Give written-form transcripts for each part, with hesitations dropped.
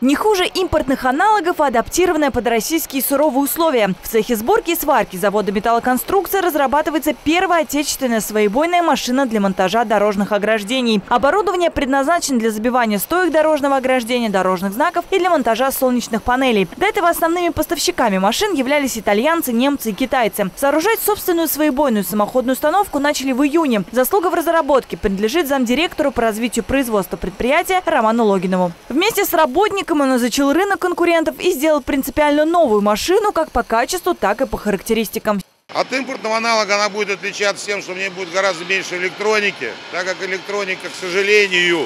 Не хуже импортных аналогов, а адаптированная под российские суровые условия. В цехе сборки и сварки завода металлоконструкции разрабатывается первая отечественная своебойная машина для монтажа дорожных ограждений. Оборудование предназначено для забивания стоек дорожного ограждения, дорожных знаков и для монтажа солнечных панелей. До этого основными поставщиками машин являлись итальянцы, немцы и китайцы. Сооружать собственную своебойную самоходную установку начали в июне. Заслуга в разработке принадлежит замдиректору по развитию производства предприятия Роману Логинову. Вместе с работником он изучил рынок конкурентов и сделал принципиально новую машину как по качеству, так и по характеристикам. От импортного аналога она будет отличаться тем, что в ней будет гораздо меньше электроники, так как электроника, к сожалению,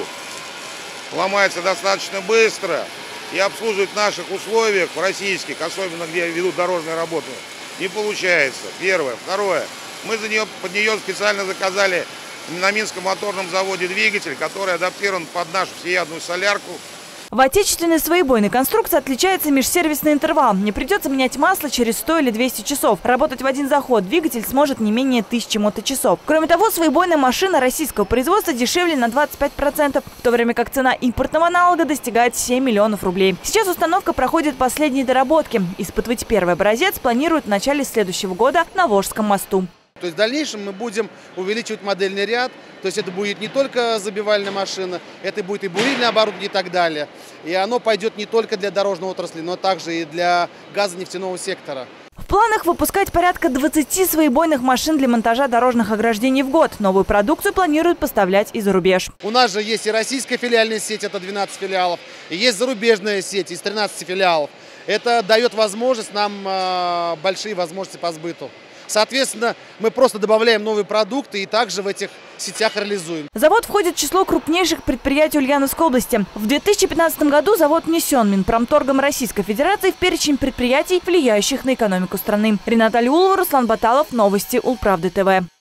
ломается достаточно быстро и обслуживать в наших условиях, в российских, особенно где ведут дорожные работы, не получается. Первое. Второе. Мы под нее специально заказали на Минском моторном заводе двигатель, который адаптирован под нашу всеядную солярку. В отечественной своебойной конструкции отличается межсервисный интервал. Не придется менять масло через 100 или 200 часов. Работать в один заход двигатель сможет не менее 1000 моточасов. Кроме того, своебойная машина российского производства дешевле на 25%, в то время как цена импортного аналога достигает 7 миллионов рублей. Сейчас установка проходит последние доработки. Испытывать первый образец планируют в начале следующего года на Волжском мосту. То есть в дальнейшем мы будем увеличивать модельный ряд, то есть это будет не только забивальная машина, это будет и бурильное оборудование и так далее. И оно пойдет не только для дорожной отрасли, но также и для газонефтяного сектора. В планах выпускать порядка 20 своебойных машин для монтажа дорожных ограждений в год. Новую продукцию планируют поставлять и за рубеж. У нас же есть и российская филиальная сеть, это 12 филиалов, и есть зарубежная сеть из 13 филиалов. Это дает возможность нам большие возможности по сбыту. Соответственно, мы просто добавляем новые продукты и также в этих сетях реализуем. Завод входит в число крупнейших предприятий Ульяновской области. В 2015 году завод внесен Минпромторгом Российской Федерации в перечень предприятий, влияющих на экономику страны. Рената Алиулова, Руслан Баталов. Новости Улправды ТВ.